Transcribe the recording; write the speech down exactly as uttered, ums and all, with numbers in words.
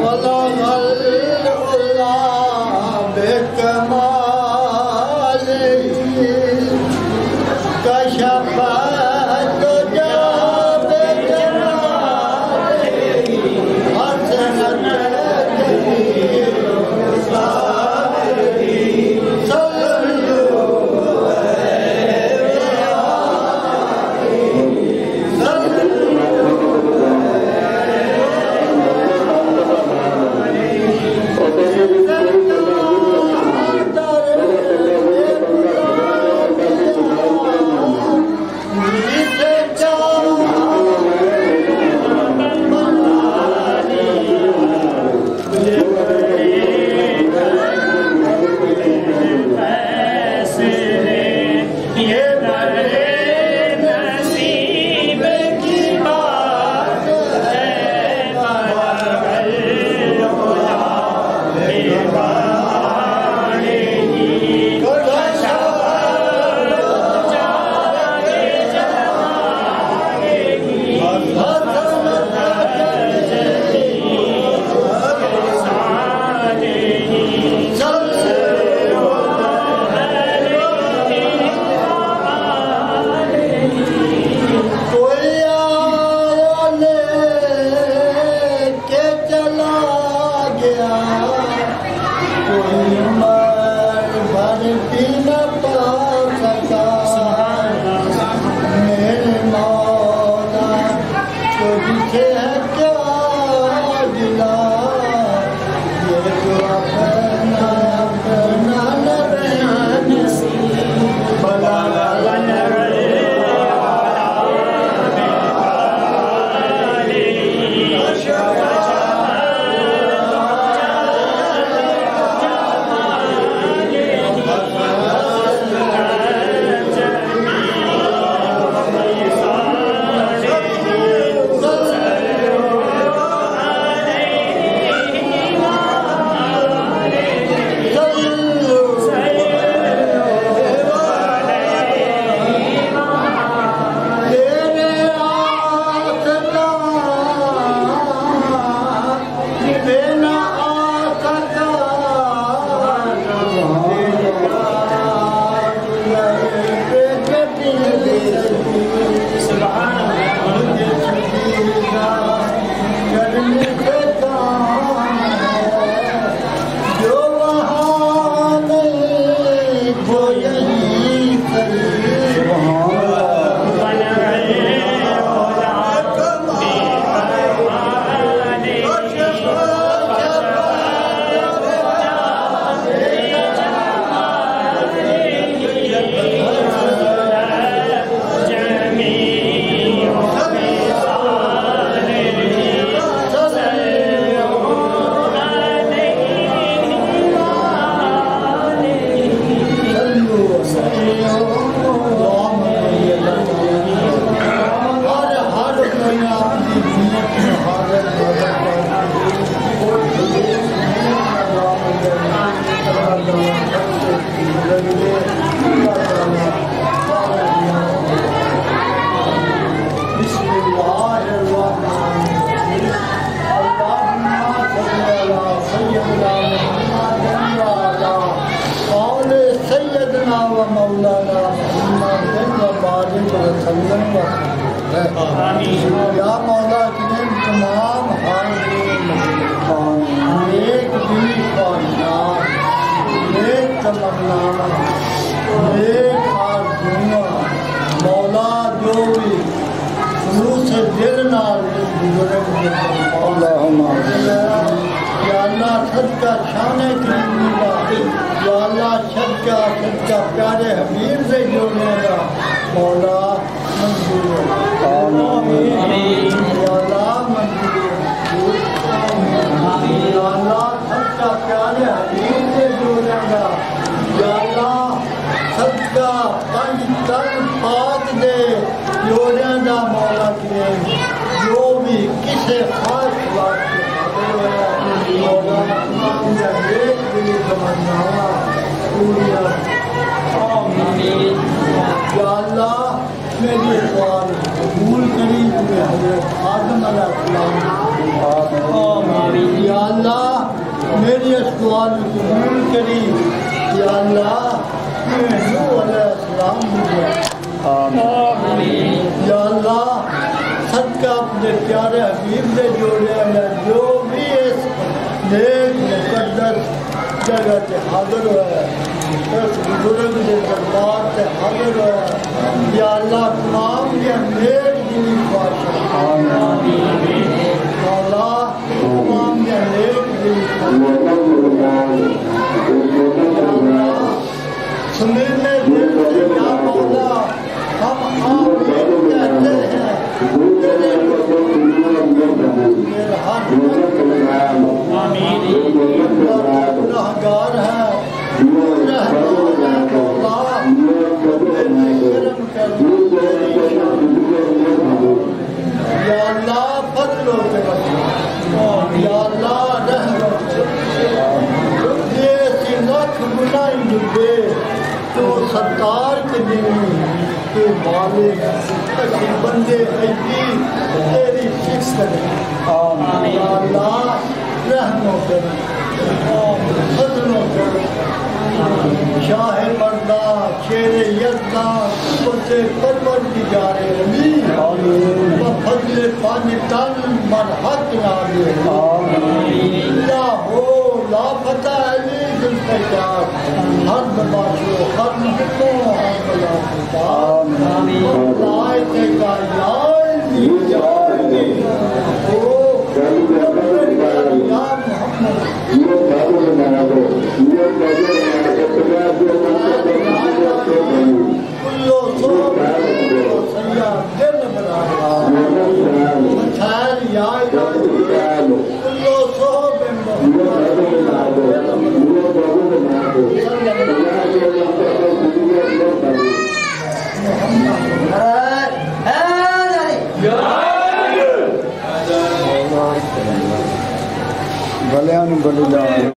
یا مولا کنے تمام حاضرین نیک دلی خواہشات نیک تمنا نیک آرزوئاں مولا جو بھی خلوص دل نال بزرگ اللہم یا اللہ صدقہ شان کریمی کا یا اللہ صدقہ صدقہ پیارے حبیب سے جوڑنے کا مولا منظور آمین یا اللہ منظور یا اللہ صدقہ پیارے حبیب سے جوڑنے کا یا اللہ صدقہ پنج تن پاک دے جوڑنے کا مولا کریم جو بھی کسے خاص بات کے مولا تمام یا ایک دلی تمناوا پوریا آمین یا اللہ میری سوال قبول کری تمہیں حضرت آدم آدم علیہ السلام یا اللہ میری اسوال قبول کری یا اللہ نوح علیہ السلام یا اللہ صدقہ اپنے پیارے حبیب نے جوڑے ہیں جو بھی اس نیک مقدس جگہ سے حاضر ہوا ہے اس بزرگ کے دربار سے حاضر ہوا ہے یا اللہ تمام کے نیک دلی خواہش اللہ تمام کے نیک دلی خواہش سمیرنے دل سے یا مولا ہم آمین کہتے ہیں تیرے میرے ہاتھ گناہگار ہے یا اللہ فضل و کرم یا اللہ رحم یہ سینک گناہ ڈبے تو ستار کے دن کے مالک اچھی بندے ایتی تیری فکس کریں یا اللہ رحم و کرم فضل و کرم شاہ مردہ شیر یزدہ اسے پرور کی جارے رمی فضل پانی تن مرحق ناگے لا ہو لا فتح علی دل پیار ہر بباشو ہر محبوں ہر بلا فتح لائے تے کا لائے جائے او یا کلو صوب کلو سیاح دل بنا خیر یا کلو صوب بھلے بھلے